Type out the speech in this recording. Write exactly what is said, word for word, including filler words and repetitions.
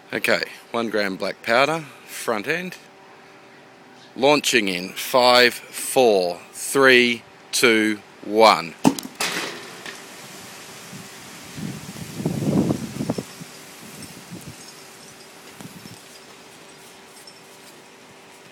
Okay, one gram black powder, front end. Launching in five, four, three, two, one.